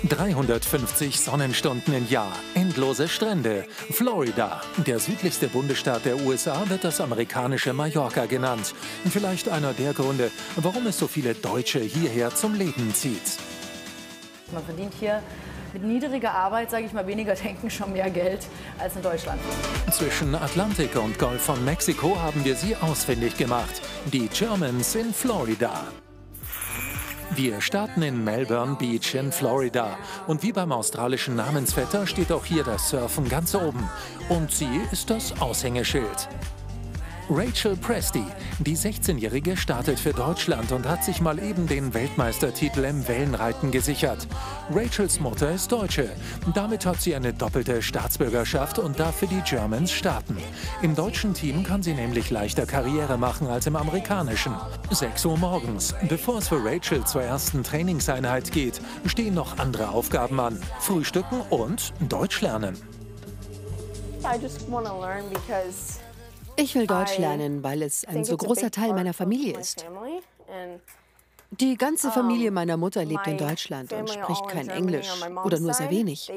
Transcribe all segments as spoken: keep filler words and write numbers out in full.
dreihundertfünfzig Sonnenstunden im Jahr, endlose Strände. Florida, der südlichste Bundesstaat der U S A, wird das amerikanische Mallorca genannt. Vielleicht einer der Gründe, warum es so viele Deutsche hierher zum Leben zieht. Man verdient hier mit niedriger Arbeit, sage ich mal, weniger denken, schon mehr Geld als in Deutschland. Zwischen Atlantik und Golf von Mexiko haben wir sie ausfindig gemacht. Die Germans in Florida. Wir starten in Melbourne Beach in Florida. Und wie beim australischen Namensvetter steht auch hier das Surfen ganz oben. Und sie ist das Aushängeschild. Rachel Presty, die sechzehnjährige, startet für Deutschland und hat sich mal eben den Weltmeistertitel im Wellenreiten gesichert. Rachels Mutter ist Deutsche. Damit hat sie eine doppelte Staatsbürgerschaft und darf für die Germans starten. Im deutschen Team kann sie nämlich leichter Karriere machen als im amerikanischen. sechs Uhr morgens. Bevor es für Rachel zur ersten Trainingseinheit geht, stehen noch andere Aufgaben an. Frühstücken und Deutsch lernen. I just want to learn because Ich will Deutsch lernen, weil es ein so großer Teil meiner Familie ist. Die ganze Familie meiner Mutter lebt in Deutschland und spricht kein Englisch oder nur sehr wenig.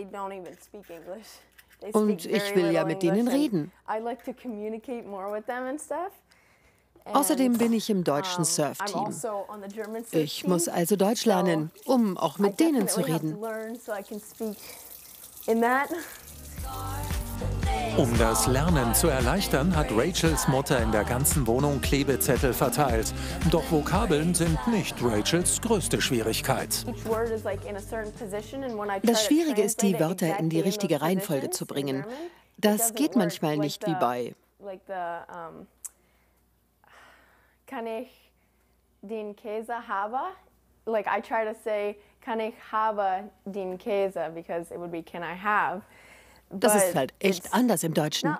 Und ich will ja mit denen reden. Außerdem bin ich im deutschen Surf-Team. Ich muss also Deutsch lernen, um auch mit denen zu reden. Um das Lernen zu erleichtern, hat Rachels Mutter in der ganzen Wohnung Klebezettel verteilt. Doch Vokabeln sind nicht Rachels größte Schwierigkeit. Das Schwierige ist, die Wörter in die richtige Reihenfolge zu bringen. Das geht manchmal nicht wie bei Kann ich den Käse haben? Like I try to say, kann ich habe den Käse, because it would be can I have. Das ist halt echt anders im Deutschen.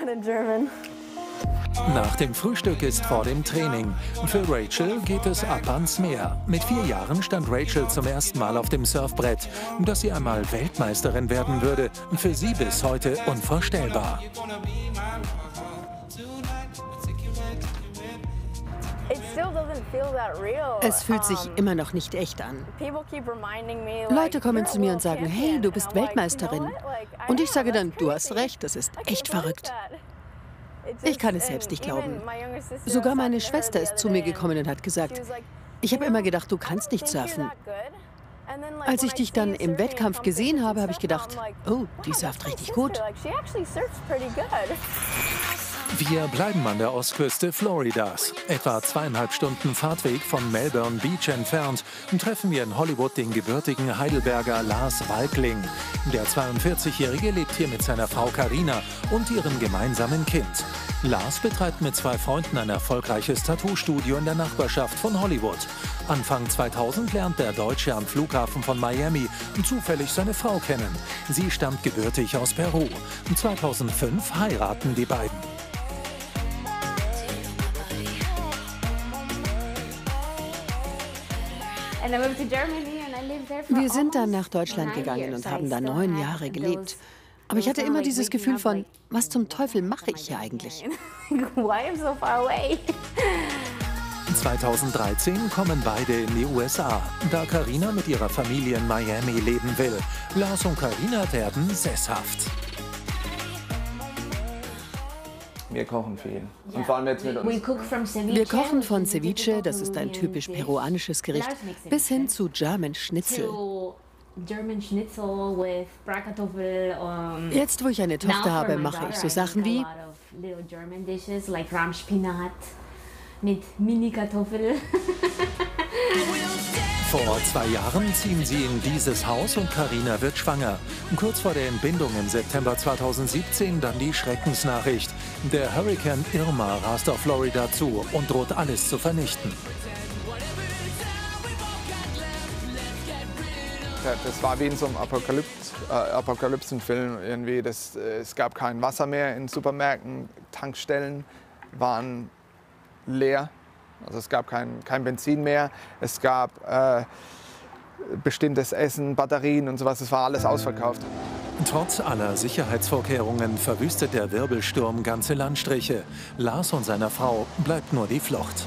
Nach dem Frühstück ist vor dem Training. Für Rachel geht es ab ans Meer. Mit vier Jahren stand Rachel zum ersten Mal auf dem Surfbrett. Dass sie einmal Weltmeisterin werden würde, für sie bis heute unvorstellbar. Es fühlt sich immer noch nicht echt an. Leute kommen zu mir und sagen, hey, du bist Weltmeisterin. Und ich sage dann, du hast recht, das ist echt verrückt. Ich kann es selbst nicht glauben. Sogar meine Schwester ist zu mir gekommen und hat gesagt, ich habe immer gedacht, du kannst nicht surfen. Als ich dich dann im Wettkampf gesehen habe, habe ich gedacht, oh, die surft richtig gut. Wir bleiben an der Ostküste Floridas. Etwa zweieinhalb Stunden Fahrtweg von Melbourne Beach entfernt treffen wir in Hollywood den gebürtigen Heidelberger Lars Walkling. Der zweiundvierzigjährige lebt hier mit seiner Frau Carina und ihrem gemeinsamen Kind. Lars betreibt mit zwei Freunden ein erfolgreiches Tattoo-Studio in der Nachbarschaft von Hollywood. Anfang zweitausend lernt der Deutsche am Flughafen von Miami zufällig seine Frau kennen. Sie stammt gebürtig aus Peru. zweitausendfünf heiraten die beiden. Wir sind dann nach Deutschland gegangen und haben da neun Jahre gelebt. Aber ich hatte immer dieses Gefühl von, was zum Teufel mache ich hier eigentlich? zweitausenddreizehn kommen beide in die U S A, da Carina mit ihrer Familie in Miami leben will. Lars und Carina werden sesshaft. Wir kochen für ihn. Und vor allem jetzt mit uns. Wir kochen von Ceviche, das ist ein typisch peruanisches Gericht, bis hin zu German Schnitzel. Jetzt, wo ich eine Tochter habe, mache ich so Sachen wie mit Mini-Kartoffeln. Vor zwei Jahren ziehen sie in dieses Haus und Carina wird schwanger. Kurz vor der Entbindung im September zweitausendsiebzehn dann die Schreckensnachricht. Der Hurrikan Irma rast auf Florida zu und droht alles zu vernichten. Das war wie in so einem Apokalypse, äh, Apokalypsenfilm irgendwie. Das, äh, es gab kein Wasser mehr in Supermärkten, Tankstellen waren leer. Also es gab kein, kein Benzin mehr, es gab äh, bestimmtes Essen, Batterien und sowas, es war alles ausverkauft. Trotz aller Sicherheitsvorkehrungen verwüstet der Wirbelsturm ganze Landstriche. Lars und seiner Frau bleibt nur die Flucht.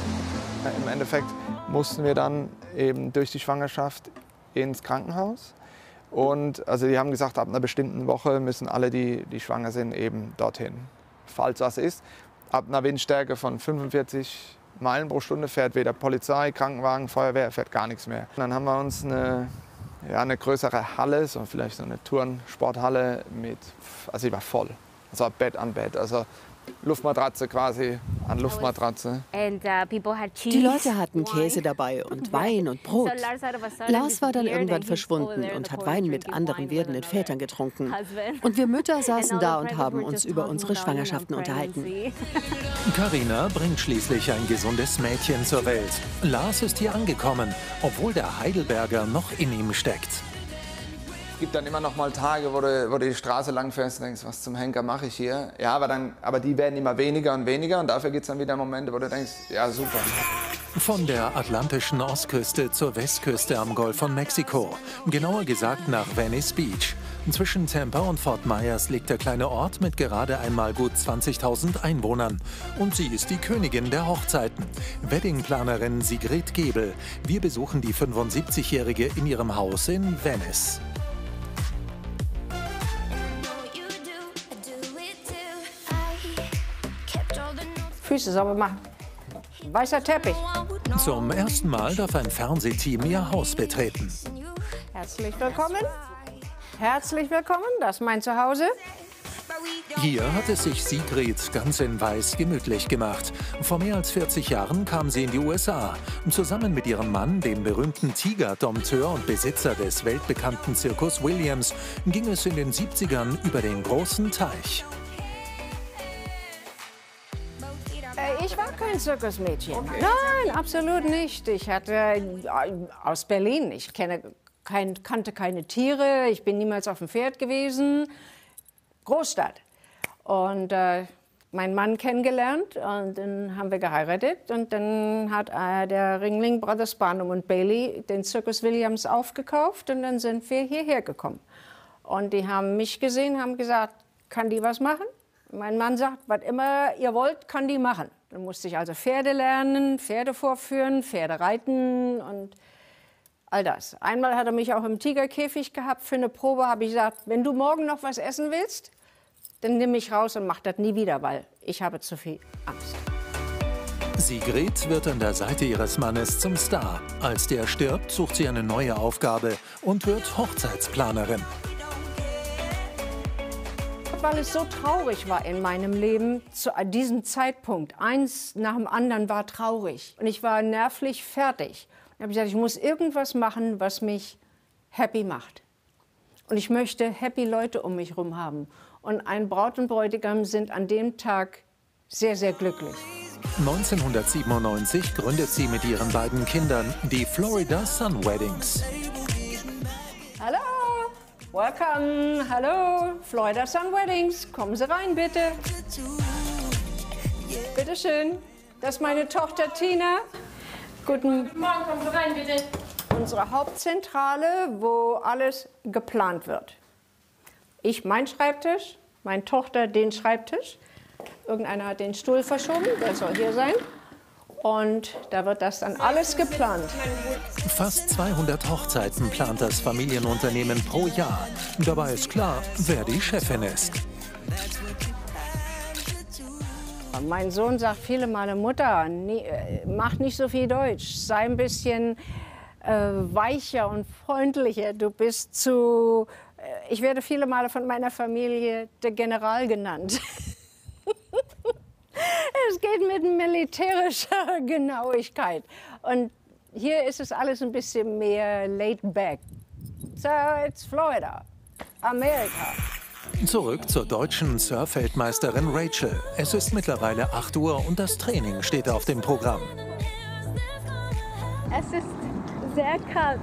Im Endeffekt mussten wir dann eben durch die Schwangerschaft ins Krankenhaus. Und also die haben gesagt, ab einer bestimmten Woche müssen alle, die, die schwanger sind, eben dorthin. Falls was ist. Ab einer Windstärke von fünfundvierzig Meilen pro Stunde fährt weder Polizei, Krankenwagen, Feuerwehr, fährt gar nichts mehr. Und dann haben wir uns eine, ja, eine größere Halle, so vielleicht so eine Turnsporthalle mit, also die war voll. Also Bett an Bett, also Luftmatratze quasi an Luftmatratze. Die Leute hatten Käse dabei und Wein und Brot. Lars war dann irgendwann verschwunden und hat Wein mit anderen werdenden Vätern getrunken. Und wir Mütter saßen da und haben uns über unsere Schwangerschaften unterhalten. Carina bringt schließlich ein gesundes Mädchen zur Welt. Lars ist hier angekommen, obwohl der Heidelberger noch in ihm steckt. Es gibt dann immer noch mal Tage, wo du, wo du die Straße lang fährst und denkst, was zum Henker mache ich hier? Ja, aber, dann, aber die werden immer weniger und weniger und dafür gibt es dann wieder Momente, wo du denkst, ja super. Von der atlantischen Ostküste zur Westküste am Golf von Mexiko. Genauer gesagt nach Venice Beach. Zwischen Tampa und Fort Myers liegt der kleine Ort mit gerade einmal gut zwanzigtausend Einwohnern. Und sie ist die Königin der Hochzeiten. Weddingplanerin Sigrid Gebel. Wir besuchen die fünfundsiebzigjährige in ihrem Haus in Venice. Füße sauber machen. Weißer Teppich. Zum ersten Mal darf ein Fernsehteam ihr Haus betreten. Herzlich willkommen. Herzlich willkommen, das ist mein Zuhause. Hier hat es sich Sigrid ganz in Weiß gemütlich gemacht. Vor mehr als vierzig Jahren kam sie in die U S A. Zusammen mit ihrem Mann, dem berühmten Tiger-Dompteur und Besitzer des weltbekannten Zirkus Williams, ging es in den siebzigern über den großen Teich. Ich war kein Zirkusmädchen. Okay. Nein, absolut nicht. Ich hatte äh, aus Berlin. Ich kenne kein, kannte keine Tiere. Ich bin niemals auf dem Pferd gewesen. Großstadt. Und äh, meinen Mann kennengelernt und dann haben wir geheiratet. Und dann hat äh, der Ringling Brothers Barnum und Bailey den Zirkus Williams aufgekauft. Und dann sind wir hierher gekommen. Und die haben mich gesehen, haben gesagt, kann die was machen? Mein Mann sagt, was immer ihr wollt, kann die machen. Dann musste ich also Pferde lernen, Pferde vorführen, Pferde reiten und all das. Einmal hat er mich auch im Tigerkäfig gehabt. Für eine Probe habe ich gesagt, wenn du morgen noch was essen willst, dann nimm mich raus und mach das nie wieder, weil ich habe zu viel Angst. Sigrid wird an der Seite ihres Mannes zum Star. Als der stirbt, sucht sie eine neue Aufgabe und wird Hochzeitsplanerin. Weil es so traurig war in meinem Leben zu diesem Zeitpunkt. Eins nach dem anderen war traurig. Und ich war nervlich fertig. Und habe gesagt, ich muss irgendwas machen, was mich happy macht. Und ich möchte happy Leute um mich herum haben. Und ein Braut und Bräutigam sind an dem Tag sehr, sehr glücklich. neunzehnhundertsiebenundneunzig gründet sie mit ihren beiden Kindern die Florida Sun Weddings. Hallo! Welcome, hallo, Florida Sun Weddings. Kommen Sie rein, bitte. Bitte schön. Das ist meine Tochter Tina. Guten Morgen, kommen Sie rein, bitte. Unsere Hauptzentrale, wo alles geplant wird. Ich mein Schreibtisch, meine Tochter den Schreibtisch. Irgendeiner hat den Stuhl verschoben, der soll hier sein. Und da wird das dann alles geplant. Fast zweihundert Hochzeiten plant das Familienunternehmen pro Jahr. Dabei ist klar, wer die Chefin ist. Mein Sohn sagt viele Male, Mutter, nie, mach nicht so viel Deutsch. Sei ein bisschen äh, weicher und freundlicher. Du bist zu... Äh, ich werde viele Male von meiner Familie der General genannt. Es geht mit militärischer Genauigkeit. Und hier ist es alles ein bisschen mehr laid back. So, it's Florida, Amerika. Zurück zur deutschen Surf-Weltmeisterin Rachel. Es ist mittlerweile acht Uhr und das Training steht auf dem Programm. Es ist sehr kalt.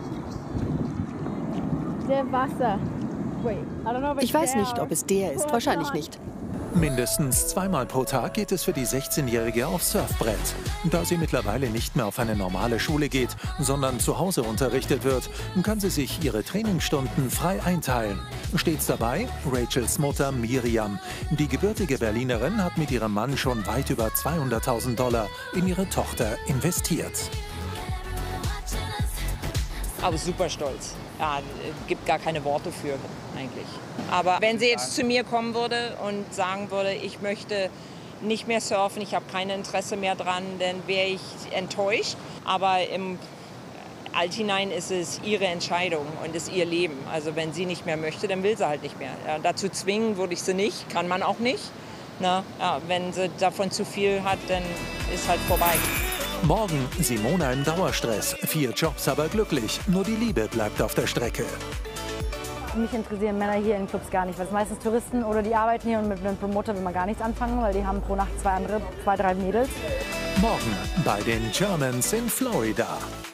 Der Wasser. Ich weiß nicht, ob es der ist. Wahrscheinlich nicht. Mindestens zweimal pro Tag geht es für die sechzehnjährige aufs Surfbrett. Da sie mittlerweile nicht mehr auf eine normale Schule geht, sondern zu Hause unterrichtet wird, kann sie sich ihre Trainingsstunden frei einteilen. Stets dabei Rachels Mutter Miriam. Die gebürtige Berlinerin hat mit ihrem Mann schon weit über zweihunderttausend Dollar in ihre Tochter investiert. Aber super stolz. ja, gibt gar keine Worte für eigentlich. Aber wenn sie jetzt zu mir kommen würde und sagen würde, ich möchte nicht mehr surfen, ich habe kein Interesse mehr dran, dann wäre ich enttäuscht. Aber im Althinein ist es ihre Entscheidung und ist ihr Leben. Also wenn sie nicht mehr möchte, dann will sie halt nicht mehr. Ja, dazu zwingen würde ich sie nicht, kann man auch nicht. Na, ja, wenn sie davon zu viel hat, dann ist halt vorbei. Morgen Simona im Dauerstress, vier Jobs aber glücklich, nur die Liebe bleibt auf der Strecke. Mich interessieren Männer hier in Clubs gar nicht, weil es meistens Touristen oder die arbeiten hier und mit einem Promoter will man gar nichts anfangen, weil die haben pro Nacht zwei andere, zwei, drei Mädels. Morgen bei den Germans in Florida.